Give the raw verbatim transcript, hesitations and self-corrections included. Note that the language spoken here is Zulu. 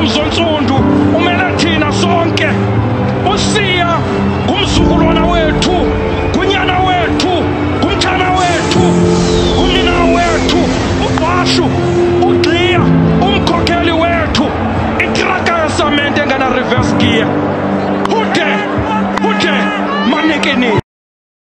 uMzonsundu umele thina sonke. USiya ngumzukulwana wethu, kunyana wethu, kumthana wethu, kumnina wethu, uBashu, uGliya, umkhokheli wethu, itraka yesamente engana reverse gear.